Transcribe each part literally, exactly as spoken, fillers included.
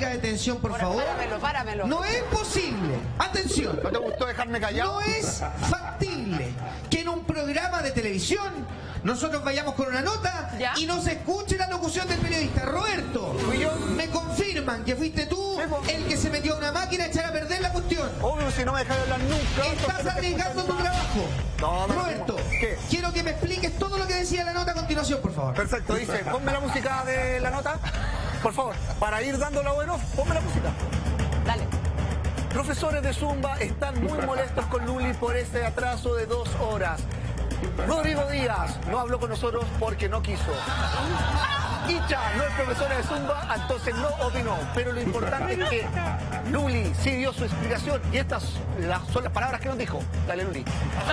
detención, por Ahora, favor. Páramelo, páramelo. No es posible, atención, ¿No te gustó dejarme callado? no es factible que en un programa de televisión nosotros vayamos con una nota ¿Ya? y no se escuche la locución del periodista. Roberto, ¿Fui yo? me confirman que fuiste tú Sí, po. el que se metió a una máquina a echar a perder la cuestión. Obvio, si no me dejas hablar nunca. Estás arriesgando tu trabajo. No, no, Roberto, ¿qué? quiero que me expliques todo lo que decía la nota a continuación, por favor. Perfecto, dice, ponme la música de la nota, por favor, para ir dando la buena, ponme la música. Dale. Profesores de Zumba están muy molestos con Luli por ese atraso de dos horas. Rodrigo Díaz no habló con nosotros porque no quiso. Icha no es profesora de Zumba, entonces no opinó. Pero lo importante es que Luli sí dio su explicación y estas las- son las palabras que nos dijo. Dale, Luli.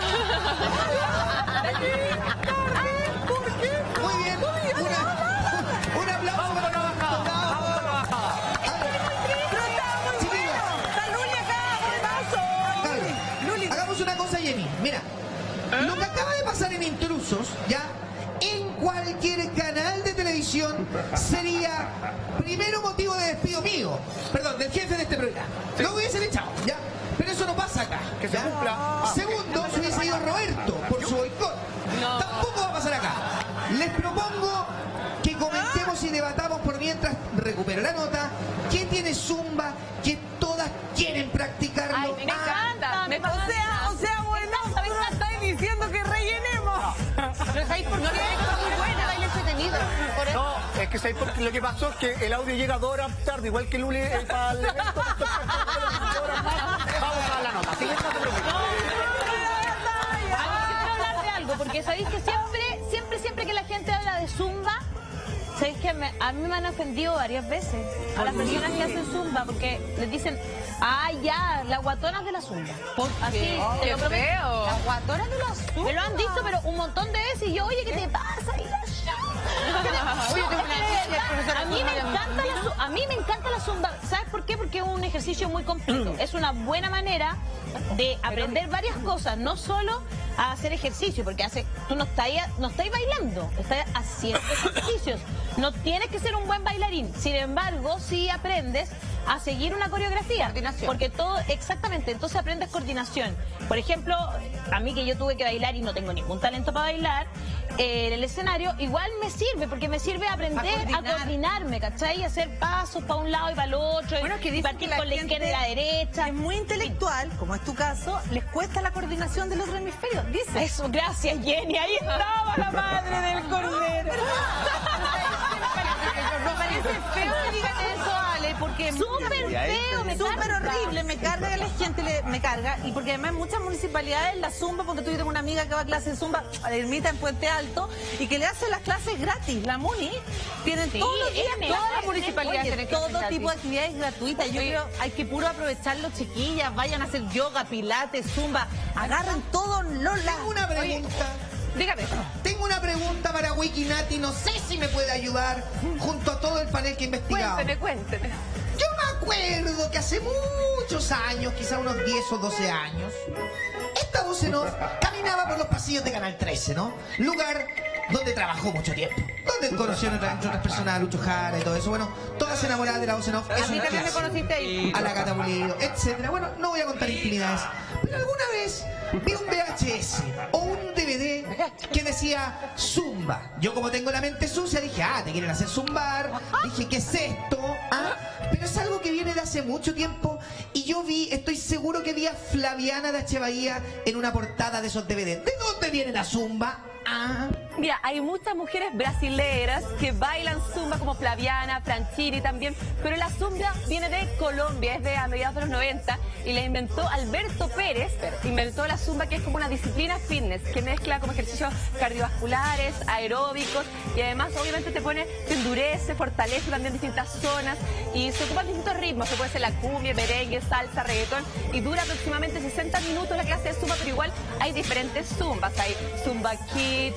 Muy bien, una, un aplauso Vamos para para la bajada, vamos para la bajada. Chiquillos, ¡Está Luli acá, por el vaso! dale. Luli. Hagamos una cosa, Jenny. Mira, lo que acaba de pasar en Intrusos, ya, en cualquier canal de televisión sería primero motivo de despido mío, perdón, del jefe de este programa. Lo hubiesen echado, ya. Pero eso no pasa acá. Que se ¿ya? cumpla. Ah. Segundo, se hubiese ido Roberto por su boicot. No. Tampoco va a pasar acá. Les propongo que comentemos y debatamos por mientras recupero la nota. ¿Qué tiene Zumba que todas quieren practicarlo? Ay, me encanta. Me O sea, o sea, bueno, ¿sabes? tú nos estás diciendo que rellenemos. Pero ¿sabéis por qué? Es muy buena, baile entretenido. Por eso. No, es que ¿sabes por qué? Lo que pasó es que el audio llega dos horas tarde, igual que Luli eh, para el evento. Vamos a la nota, así que no te preocupes. Ah, A ver, quiero hablar de algo, porque sabéis que siempre, siempre, siempre que la gente habla de Zumba, sabéis que me- a mí me han ofendido varias veces a las personas que hacen Zumba, porque les dicen, ah, ya, las guatonas de la Zumba. Así, te ¡Qué lo prometo. feo! Las guatonas de la Zumba. Me lo han dicho, pero un montón de veces, y yo, oye, ¿qué te pasa? Y la Oye, tengo una amiga, profesora a mí me Zumba, encanta la zu- a mí me encanta la zumba. ¿Sabes por qué? Porque es un ejercicio muy completo. Es una buena manera de aprender varias cosas, no solo a hacer ejercicio, porque hace, tú no estás, no estás bailando, estás haciendo ejercicios. No tienes que ser un buen bailarín. Sin embargo, sí aprendes a seguir una coreografía. Coordinación. Porque todo, exactamente, entonces aprendes coordinación. Por ejemplo, a mí que yo tuve que bailar y no tengo ningún talento para bailar, eh, en el escenario, igual me sirve, porque me sirve aprender A a, coordinar. coordinarme, ¿cachai? Hacer pasos para un lado y para el otro, Bueno, y que dicen partir que la con la gente izquierda y la derecha. es muy intelectual, como es tu caso, les cuesta la coordinación del otro hemisferio. Dice. Eso, gracias, Jenny, ahí estaba la madre del cordero. Me parece feo que digan eso, Ale, porque Súper feo, me súper carga. horrible, me carga que la gente le, me carga, y porque además en muchas municipalidades la zumba, porque tú tengo una amiga que va a clase de zumba a la ermita en Puente Alto y que le hace las clases gratis, la Muni, tienen Sí, todos los días, ella me todas hace las municipalidades oye, tienen clases todo gratis. tipo de actividades gratuitas. Yo Sí. creo hay que puro aprovecharlo, chiquillas, vayan a hacer yoga, pilates, zumba, agarren todos los la- Tengo una pregunta. Dígame. Tengo una pregunta para Wikinati, no sé si me puede ayudar junto a todo el panel que he investigado. Cuénteme, cuénteme. Yo me acuerdo que hace muchos años, quizá unos diez o doce años, esta voz en off caminaba por los pasillos de Canal trece, ¿no? Lugar donde trabajó mucho tiempo. Donde conoció entre entre otras personas a Lucho Jara y todo eso. Bueno, todas enamoradas de la voz en off. A Eso mí es también me clásico. conociste ahí. A la Cata Pulido, etcétera. Bueno, no voy a contar intimidades. Pero alguna vez vi un V H S o un D V D que decía Zumba. Yo como tengo la mente sucia dije, ah, te quieren hacer zumbar. Dije, ¿qué es esto? Ah, pero es algo que viene de hace mucho tiempo y yo vi, estoy seguro que vi a Flaviana de H. Bahía en una portada de esos D V D. ¿De dónde viene la Zumba? Ah, Mira, hay muchas mujeres brasileras que bailan zumba como Flaviana, Franchini también, pero la zumba viene de Colombia, es de a mediados de los noventa y la inventó Alberto Pérez, inventó la zumba que es como una disciplina fitness que mezcla como ejercicios cardiovasculares, aeróbicos y además obviamente te pone, te endurece, fortalece también distintas zonas y se ocupan distintos ritmos, se puede hacer la cumbia, merengue, salsa, reggaetón y dura aproximadamente sesenta minutos la clase de zumba, pero igual hay diferentes zumbas, hay zumba kids, zumba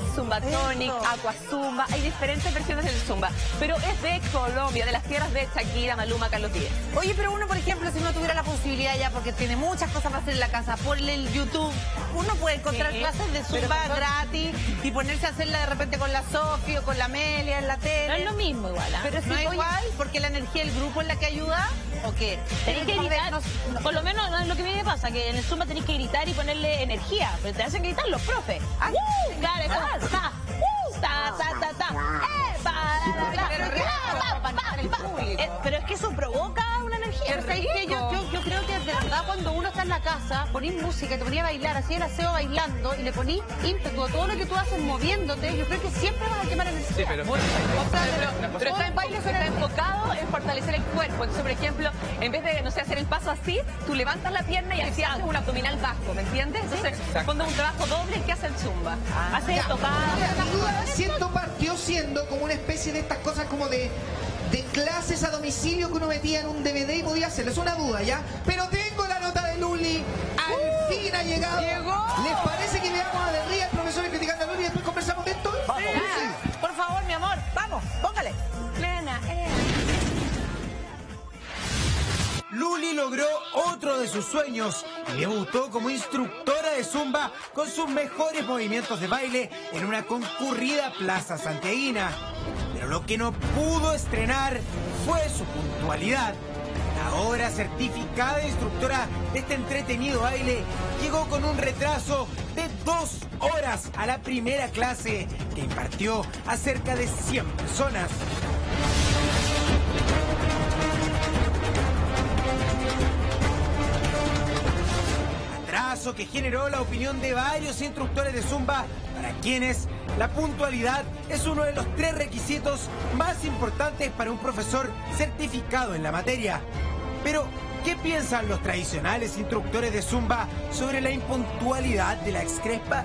Tonic, Eso. Aqua Zumba, hay diferentes versiones del Zumba, pero es de Colombia, de las tierras de Shakira, Maluma, Carlos Vives. Oye, pero uno, por ejemplo, si no tuviera la posibilidad ya, porque tiene muchas cosas para hacer en la casa, por el YouTube, uno puede encontrar Sí, clases de pero Zumba son- gratis y ponerse a hacerla de repente con la Sofi o con la Amelia en la tele. No es lo mismo igual, ¿ah? Pero ¿No sí, es oye, igual? ¿Porque la energía del grupo es la que ayuda? ¿O qué? Tenés que A ver, gritar, no- no- por lo menos no es lo que a mí me pasa, que en el Zumba tenés que gritar y ponerle energía, pero te hacen gritar los profes. Ah, ¡Uh! Claro, eso, ta, ¡uh! ta, ta, ta, ta, ¡eh! pa, la, la, Pero la, qué pa, para pa, animar el pa. público. Eh, Pero es que eso provoca una energía. Pero ¿sabes qué? Yo, yo, yo creo que de verdad cuando uno está en la casa, ponís música, te ponía a bailar, hacía el aseo bailando y le ponís ímpetu a todo lo que tú haces moviéndote, yo creo que siempre vas a quemar energía. Sí, pero... O sea, pero, pero Todo está, el baile está será- enfocado en fortalecer el cuerpo. Entonces, por ejemplo, en vez de, no sé, hacer el paso así, tú levantas la pierna y así haces un abdominal bajo, ¿me entiendes? Entonces, cuando un trabajo doble que hace el Zumba. Hace Ya, tocada. mira, mi duda siendo partió siendo como una especie de estas cosas como de, de clases a domicilio que uno metía en un D V D y podía hacerlo. Es una duda, ¿ya? Pero tengo la nota de Luli. Al fin ha llegado. llegó. ¿Les parece que veamos a De Ría, el profesor criticando a Luli y después conversamos de esto? Vamos. Ah, por favor, mi amor, vamos, póngale. Plena, eh. Luli logró otro de sus sueños y debutó como instructora de Zumba con sus mejores movimientos de baile en una concurrida plaza santiaguina. Pero lo que no pudo estrenar fue su puntualidad. La ahora certificada instructora de este entretenido baile llegó con un retraso de dos horas a la primera clase que impartió a cerca de cien personas. Atraso que generó la opinión de varios instructores de Zumba, para quienes la puntualidad es uno de los tres requisitos más importantes para un profesor certificado en la materia. Pero, ¿qué piensan los tradicionales instructores de Zumba sobre la impuntualidad de la excrespa?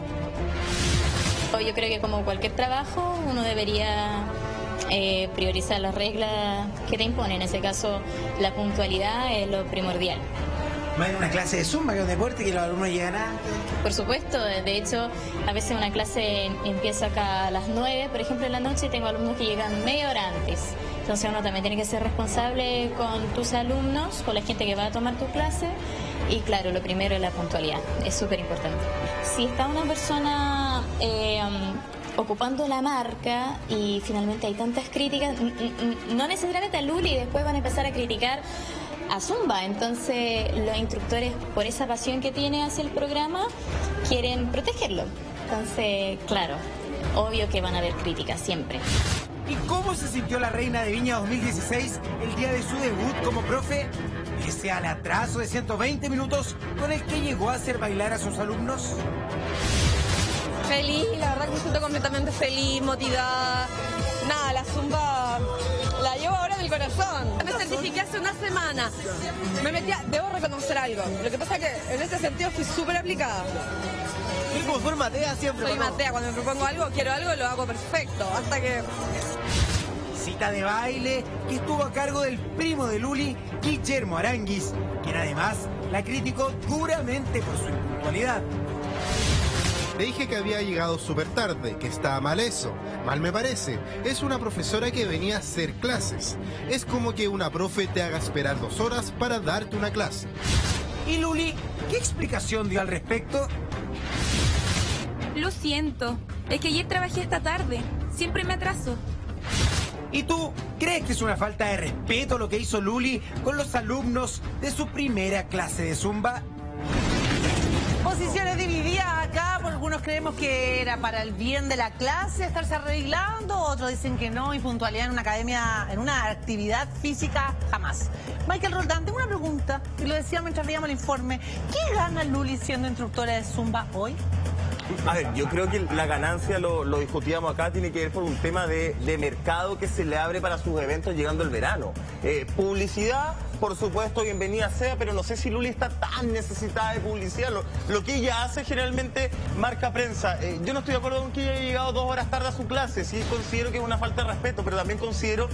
Yo creo que como cualquier trabajo uno debería eh, priorizar las reglas que te imponen. En ese caso la puntualidad es lo primordial. Más en una clase de Zumba que es un deporte que los alumnos llegan antes. Por supuesto, de hecho a veces una clase empieza acá a las nueve, por ejemplo en la noche, y tengo alumnos que llegan media hora antes. Entonces uno también tiene que ser responsable con tus alumnos, con la gente que va a tomar tu clase. Y claro, lo primero es la puntualidad, es súper importante. Si está una persona eh, um, ocupando la marca y finalmente hay tantas críticas, n- n- no necesariamente a Luli, después van a empezar a criticar a Zumba. Entonces los instructores, por esa pasión que tiene hacia el programa, quieren protegerlo. Entonces, claro, obvio que van a haber críticas siempre. ¿Y cómo se sintió la reina de Viña dos mil dieciséis el día de su debut como profe? Pese al atraso de ciento veinte minutos con el que llegó a hacer bailar a sus alumnos. Feliz, la verdad que me siento completamente feliz, motivada. Nada, la Zumba la llevo ahora en el corazón. Me certifiqué hace una semana. Me metí a- debo reconocer algo. Lo que pasa es que en ese sentido fui súper aplicada. Es como full Matea siempre. Soy ¿no? Matea, cuando me propongo algo, quiero algo, lo hago perfecto. Hasta que... Cita de baile que estuvo a cargo del primo de Luli, Guillermo Aranguis, quien además la criticó duramente por su impuntualidad. Le dije que había llegado súper tarde, que estaba mal eso. Mal me parece. Es una profesora que venía a hacer clases. Es como que una profe te haga esperar dos horas para darte una clase. Y Luli, ¿qué explicación dio al respecto? Lo siento, es que ayer trabajé esta tarde, siempre me atraso. ¿Y tú crees que es una falta de respeto lo que hizo Luli con los alumnos de su primera clase de Zumba? Posiciones divididas acá, porque algunos creemos que era para el bien de la clase estarse arreglando, otros dicen que no, y puntualidad en una academia, en una actividad física, jamás. Michael Roldán, tengo una pregunta, y lo decía mientras veíamos el informe. ¿Qué gana Luli siendo instructora de Zumba hoy? A ver, yo creo que la ganancia, lo, lo discutíamos acá, tiene que ver por un tema de, de mercado que se le abre para sus eventos llegando el verano. Eh, publicidad, por supuesto, bienvenida sea, pero no sé si Luli está tan necesitada de publicidad. Lo, lo que ella hace generalmente marca prensa. Eh, yo no estoy de acuerdo con que ella haya llegado dos horas tarde a su clase. Sí considero que es una falta de respeto, pero también considero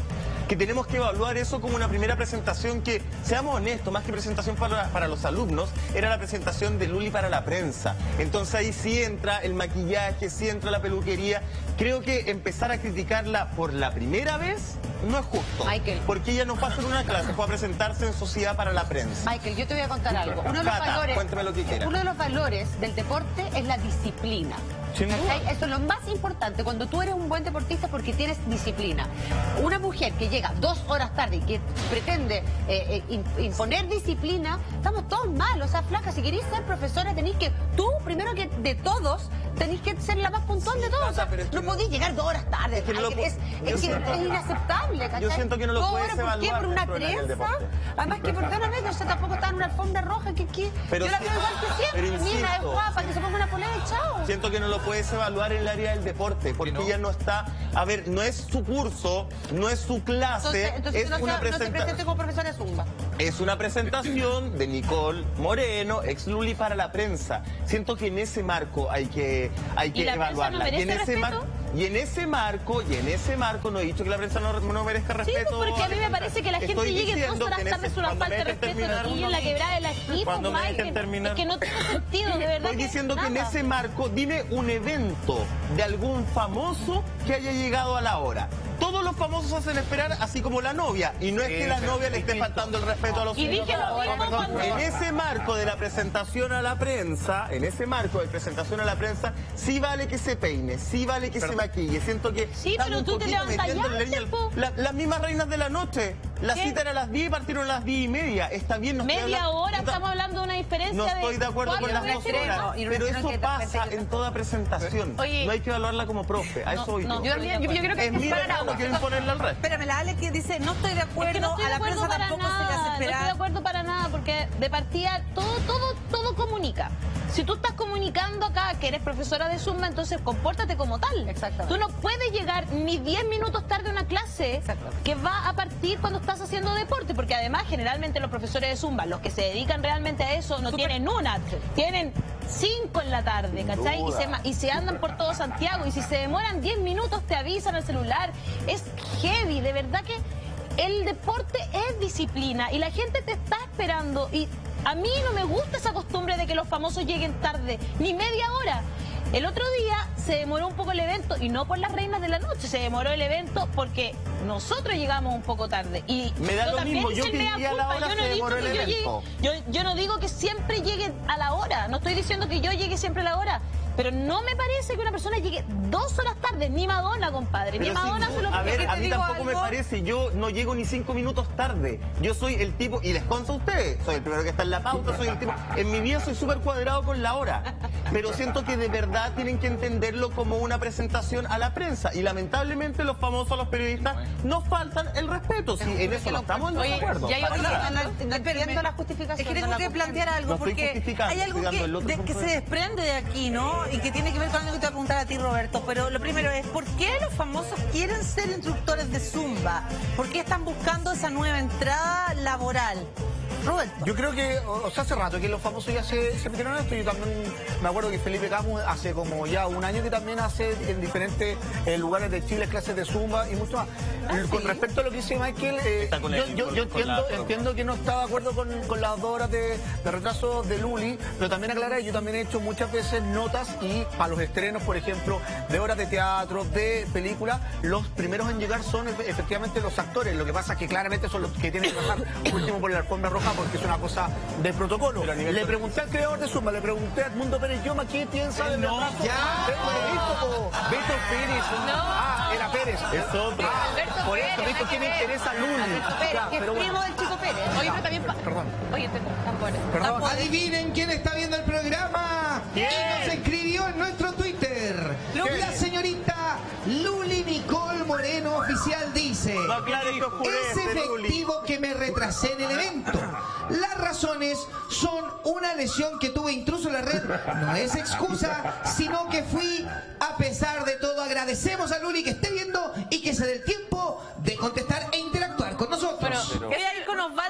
que tenemos que evaluar eso como una primera presentación que, seamos honestos, más que presentación para, para los alumnos, era la presentación de Luli para la prensa. Entonces ahí sí entra el maquillaje, sí entra la peluquería. Creo que empezar a criticarla por la primera vez no es justo. Michael. Porque ella no pasa en una clase, fue a presentarse en sociedad para la prensa. Michael, yo te voy a contar algo. Uno de los Cata, valores, cuéntame lo que quieras. uno de los valores del deporte es la disciplina. Sin duda. ¿Cachai? Eso es lo más importante cuando tú eres un buen deportista, porque tienes disciplina. Una mujer que llega dos horas tarde y que pretende eh, eh, imponer disciplina, estamos todos mal. O sea, flaca, si queréis ser profesora tenéis que, tú primero que de todos, tenéis que ser la más puntual Sí, de todos. Cata, O sea, pero es que no no- podéis llegar dos horas tarde. Es que no Ay, lo que pu- es, yo es que siento- es inaceptable, ¿cachai? Yo siento que no lo Dos puedes horas, ¿por qué? evaluar Por una dentro del trenza. deporte. Además que, perdóname, o sea, tampoco está en una alfombra roja. Que, que, Pero yo la sí- veo igual que pero siempre. Mira, es insisto. guapa, que se ponga una polera y chao. Siento que no lo puedes evaluar en el área del deporte, porque ella no está, a ver, no es su curso, no es su clase, Entonces, entonces es no, una se, no te presentación. presentes como profesora de Zumba. Es una presentación de Nicole Moreno, ex Luli para la prensa. Siento que en ese marco hay que, hay que ¿Y la prensa evaluarla. no merece y, en ese respeto? mar- y en ese marco, y en ese marco, no he dicho que la prensa no, no merezca Sí, respeto. pues porque a mí me parece que la gente Estoy llegue dos diciendo horas que en tarde ese- es una cuando falta me de dejen respeto terminar, aquí en la quebrada de la esquina, Cuando me Michael. dejen terminar. Es que no tiene sentido, de verdad. Estoy que diciendo que en nada. ese marco, dime un evento de algún famoso que haya llegado a la hora. Todos los famosos hacen esperar, así como la novia. Y no es que la novia le esté faltando el respeto a los Y dije lo mismo cuando... En ese marco de la presentación a la prensa, en ese marco de presentación a la prensa, sí vale que se peine, sí vale que se maquille. Siento que Sí, están pero un tú te poquito levantas metiéndole ya, leña al- po. la- Las mismas reinas de la noche. La ¿Qué? cita era a las diez y partieron a las diez y media. Está bien, no estoy Media hablando- hora, Puta, estamos hablando de una diferencia no estoy de acuerdo con cuatro las dos veces horas, más. Y no pero quiero eso que te pasa afecte. en toda presentación. Oye. No hay que evaluarla como profe, a No, eso voy no, yo. yo también, yo- yo creo que hay Es que mi parar regalo, ahora. quiero imponerle al resto. Espérame, la Ale que dice, no estoy de acuerdo, Es que no estoy a de la acuerdo prensa para tampoco se le hace nada, no estoy de esperar. acuerdo para nada, porque de partida todo, todo, todo comunica. Si tú estás comunicando acá que eres profesora de Zumba, entonces compórtate como tal. Exactamente. Tú no puedes llegar ni diez minutos tarde a una clase Exactamente. que va a partir cuando estás haciendo deporte, porque además generalmente los profesores de Zumba, los que se dedican realmente a eso, no tienen una, tienen cinco en la tarde, ¿cachai? Y se, ma- y se andan por todo Santiago, y si se demoran diez minutos te avisan al celular. Es heavy, de verdad que el deporte es disciplina y la gente te está esperando, y a mí no me gusta esa costumbre de que los famosos lleguen tarde, ni media hora. El otro día se demoró un poco el evento, y no por las reinas de la noche, se demoró el evento porque nosotros llegamos un poco tarde. Y Me da lo también mismo, hice yo el que mea llegué a la culpa. hora, Yo se no digo demoró que el yo llegue- evento. yo, yo no digo que siempre llegue a la hora, no estoy diciendo que yo llegue siempre a la hora, pero no me parece que una persona llegue dos horas tarde, ni Madonna, compadre, ni Pero sin Madonna duda- se lo a ver, que a te mí digo tampoco me algo. parece, yo no llego ni cinco minutos tarde. Yo soy el tipo, y les consta a ustedes, soy el primero que está en la pauta, soy el tipo, en mi vida soy súper cuadrado con la hora. Pero siento que de verdad tienen que entenderlo como una presentación a la prensa. Y lamentablemente los famosos, los periodistas, nos faltan el respeto. Sí, en eso no estamos de Oye, acuerdo. ya hay Para otro- nada. No, no entiendo la justificación. Es que tengo no la que comprendo. plantear algo, No estoy porque justificando, hay algo estoy dando que, el otro de- punto que de se vista. desprende de aquí, ¿no? Y que tiene que ver con algo que te voy a preguntar a ti, Roberto. Pero lo primero es, ¿por qué los famosos quieren ser instructores de Zumba? ¿Por qué están buscando esa nueva entrada laboral? Roberto. Yo creo que, o, o sea, hace rato que los famosos ya se, se metieron en esto. Yo también me acuerdo que Felipe Camus hace como ya un año que también hace en diferentes eh, lugares de Chile clases de Zumba y mucho más. Eh, con respecto a lo que dice Michael, eh, Está con yo, el- yo- con- yo con la- entiendo, entiendo que no está de acuerdo con, con las dos horas de, de retraso de Luli, pero también aclarar, yo también he hecho muchas veces notas y para los estrenos, por ejemplo, de obras de teatro, de películas, los primeros en llegar son efe- efectivamente los actores. Lo que pasa es que claramente son los que tienen que pasar último por la alfombra roja porque es una cosa de protocolo. Pero a nivel Le de- pregunté al creador de Zumba, le pregunté a Edmundo Pérez Yoma qué piensa del No, retraso. ya. Tengo el visto, po. Víctor Pérez. Ah, era Pérez. Es otro. Ah, Alberto por eso, Pérez, Víctor, ¿qué me nada que ver. interesa Luli? Pérez, Ya, que es pero bueno. primo del Chico Pérez. Oye, pero también... pa- Perdón. Oye, te tambores. Perdón. Adivinen quién está viendo el programa. ¿Quién? Y nos escribió en nuestro Twitter. La señorita Luli Nicole Moreno Oficial dice: No aclares que es oscurece, Luli. efectivo que me retrasé en el evento. Las razones son una lesión que tuve intruso en la red. No es excusa, sino que fui a pesar de todo. Agradecemos a Luli que esté viendo y que se dé el tiempo de contestar e interactuar con nosotros. Voy a ir con Osvaldo Nati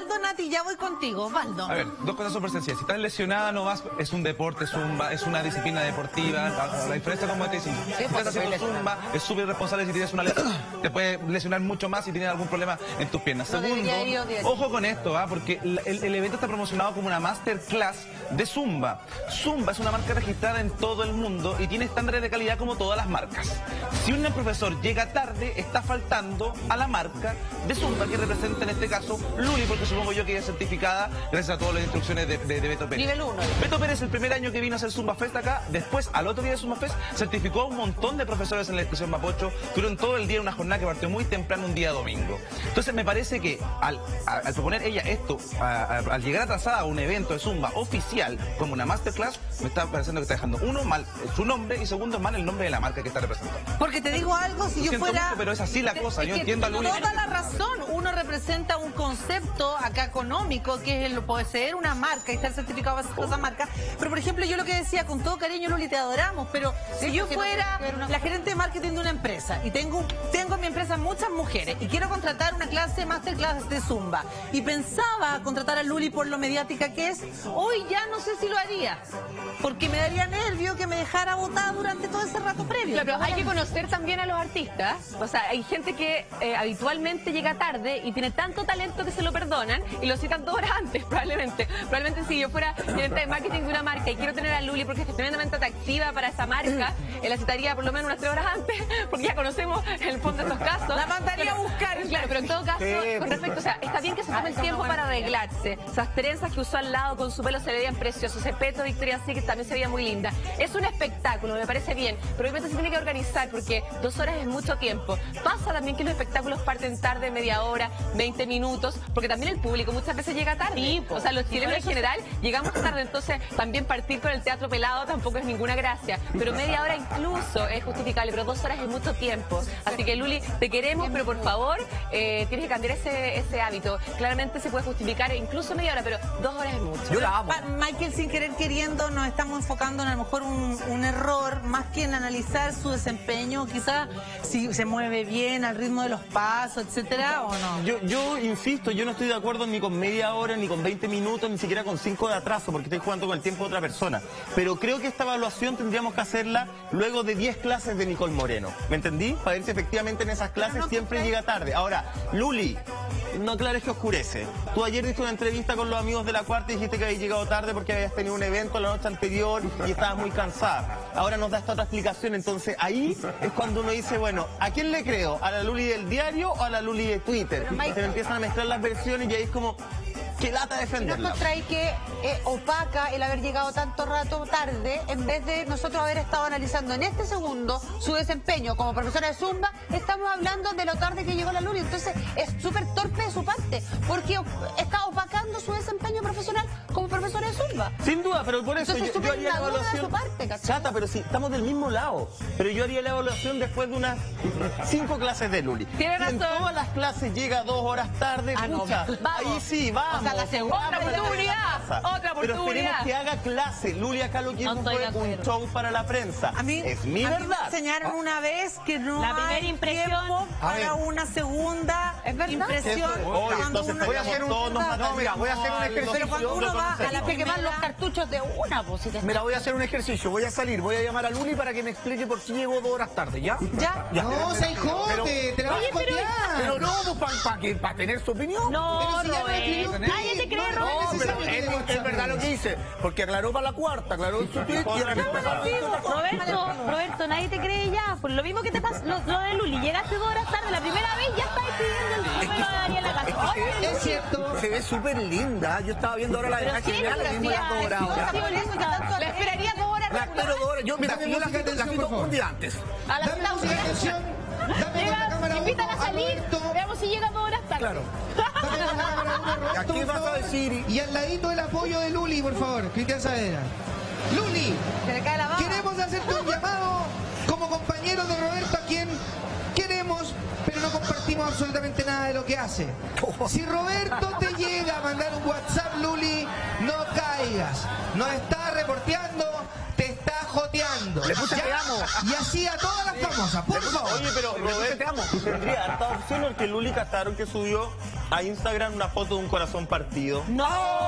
ya voy contigo, Osvaldo. A ver, dos cosas súper sencillas. Si estás lesionada, no vas, es un deporte, zumba, es una disciplina deportiva. La, la diferencia, como te dicen, si estás haciendo zumba, es súper responsable si tienes una lesión. Te puede lesionar mucho más si tienes algún problema en tus piernas. Segundo, ojo con esto, ¿ah? Porque el, el evento está promocionado como una masterclass de zumba. Zumba es una marca registrada en todo el mundo y tiene estándares de calidad como todas las marcas. Si un profesor llega tarde, está faltando a la marca de zumba que representa en este caso Luli, porque supongo yo que ella es certificada gracias a todas las instrucciones de, de, de Beto Pérez. Nivel uno. Beto Pérez, el primer año que vino a hacer Zumba Fest acá, después al otro día de Zumba Fest, certificó a un montón de profesores en la estación Mapocho. Tuvieron todo el día una jornada que partió muy temprano un día domingo. Entonces me parece que al, al, al proponer ella esto, a, a, al llegar atrasada a un evento de Zumba oficial, como una masterclass, me está pareciendo que está dejando, uno, mal su nombre y segundo, mal el nombre de la marca que está representando. Porque te digo algo, si yo fuera... Mucho, pero es así la cosa, yo entiendo a Luli. Toda la razón, uno representa un concepto acá económico, que es el poseer una marca y estar certificado bajo esa marca. Pero por ejemplo, yo lo que decía, con todo cariño, Luli, te adoramos, pero si yo fuera la gerente de marketing de una empresa y tengo, tengo en mi empresa muchas mujeres y quiero contratar una clase masterclass de Zumba y pensaba contratar a Luli por lo mediática que es, hoy ya no sé si lo haría, porque me daría nervio que me dejara botada durante todo ese rato previo. Claro, pero hay que conocer también a los artistas. O sea, hay gente que eh, habitualmente llega tarde y tiene tanto talento que se lo perdonan y lo citan dos horas antes, probablemente. Probablemente si yo fuera gerente de marketing de una marca y quiero tener a Luli porque es tremendamente atractiva para esa marca, eh, la citaría por lo menos unas tres horas antes, porque ya conocemos el fondo de estos casos. La mandaría pero, a buscar. Claro, pero en todo caso, sí, con respecto, o sea, está bien que se tome el tiempo para arreglarse. Esas trenzas que usó al lado con su pelo se veían preciosos. Ese peto Victoria's Secret también se veía muy linda. Es un espectáculo, me parece bien, pero obviamente se tiene que organizar porque dos horas es mucho tiempo. Pasa también que los espectáculos parten tarde, media hora, veinte minutos, porque también el público muchas veces llega tarde. Sí, o sea, los chilenos en general llegamos tarde, entonces también partir con el teatro pelado tampoco es ninguna gracia. Pero media hora incluso es justificable, pero dos horas es mucho tiempo. Así que Luli, te queremos, pero por favor, eh, tienes que cambiar ese, ese hábito. Claramente se puede justificar incluso media hora, pero dos horas es mucho. Yo la amo. Michael, sin querer queriendo, nos estamos enfocando en a lo mejor un, un error, más que en analizar su desempeño, quizás si se mueve bien al ritmo de los pasos, etcétera, o no. Yo, yo insisto, yo no estoy de acuerdo ni con media hora, ni con veinte minutos, ni siquiera con cinco de atraso, porque estoy jugando con el tiempo de otra persona. Pero creo que esta evaluación tendríamos que hacerla luego de diez clases de Nicole Moreno. ¿Me entendí? Para ver si efectivamente en esas clases no, siempre no, llega tarde. Ahora, Luli, no aclares que oscurece. Tú ayer diste una entrevista con los amigos de La Cuarta y dijiste que habías llegado tarde porque habías tenido un evento la noche anterior y estabas muy cansada. Ahora nos da esta otra explicación, entonces ahí es cuando uno dice, bueno, ¿a quién le creo? ¿A la Luli del diario o a la Luli de Twitter? Y se me empiezan a mezclar las versiones y ahí es como... ¿Qué lata defenderla? ¿No encontráis que eh, opaca el haber llegado tanto rato tarde en vez de nosotros haber estado analizando en este segundo su desempeño como profesora de Zumba? Estamos hablando de lo tarde que llegó la Luli, entonces es súper torpe de su parte porque está opacando su desempeño profesional como profesora de Zumba. Sin duda, pero por eso entonces, yo, yo haría la evaluación. De su parte, Chata, pero si estamos del mismo lado, pero yo haría la evaluación después de unas cinco clases de Luli. Tiene razón. Si en todas las clases llega dos horas tarde, ah, pucha, no, ahí sí, vamos. O sea, la segunda otra oportunidad, otra oportunidad. Pero esperemos que haga clase. Luli acá lo que hizo fue un show para la prensa. A mí, es mi a verdad. mí me enseñaron una vez que no la primera hay impresión tiempo para una segunda impresión. Oh, entonces uno voy a hacer un no, no, mira, voy a hacer un ejercicio. Pero cuando uno va a la que quemar los cartuchos de una, pues, si te... Mira, voy a hacer un ejercicio. Voy a salir, voy a llamar a Luli para que me explique por qué llegó dos horas tarde. ¿Ya? ¿Ya? ya. No, se jote, te la vas a copiar. Pero no, pues para pa, pa tener su opinión. No, no, nadie te cree, Roberto. No, pero es, es verdad lo que dice, porque aclaró para La Cuarta, aclaró en su tweet y ahora Roberto, Roberto, nadie te cree ya. Por lo mismo que te pasa, lo, lo de Luli, llegaste dos horas tarde, la primera vez ya estabas pidiendo el número de Daría en la casa. Es, que se, es cierto. Se ve súper linda. Yo estaba viendo ahora la de sí, general, pero mismo sí, las dos horas ahora. La esperaría dos horas. La espero dos horas. Yo, mira, yo la quito, la quito un día antes. A la Dame música de atención. Dame con la cámara invítala uno a salir, Roberto. veamos si llega dos horas tarde. Claro. Dame con la cámara uno a Roberto, ¿Qué vas a decir? Y al ladito el apoyo de Luli, por favor. Cristian Saavedra. Luli, Se le cae la baba. queremos hacerte un llamado como compañero de Roberto, a quien queremos, pero no compartimos absolutamente nada de lo que hace. Si Roberto te llega a mandar un WhatsApp, Luli, no caigas. Nos está reporteando, te está joteando. Le puse Ya te amo, Y así a todas las famosas, por favor. Oye, pero Roberto, tendría harta opción porque Luli Castaron que subió a Instagram una foto de un corazón partido. ¡No!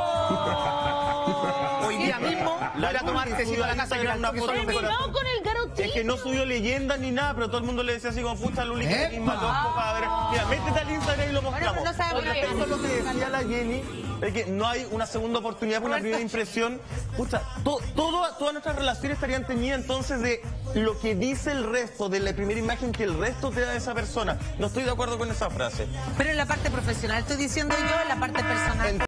Hoy día mismo voy a ir a tomar tecito a la casa y una foto de un corazón. con el garotito. Es que no subió leyenda ni nada, pero todo el mundo le decía así como, pucha, Luli, que misma loco para ver. Mira, métete al Instagram y lo mostramos. Bueno, no sabemos Oye, esto es lo que decía la Jenny, es que no hay una segunda oportunidad por una primera impresión. Pucha, to, todo, todas nuestras relaciones estarían teñidas entonces de lo que dice el resto, de la primera imagen que el resto te da de esa persona. No estoy de acuerdo con esa frase. Pero en la parte profesional estoy diciendo yo, en la parte personal.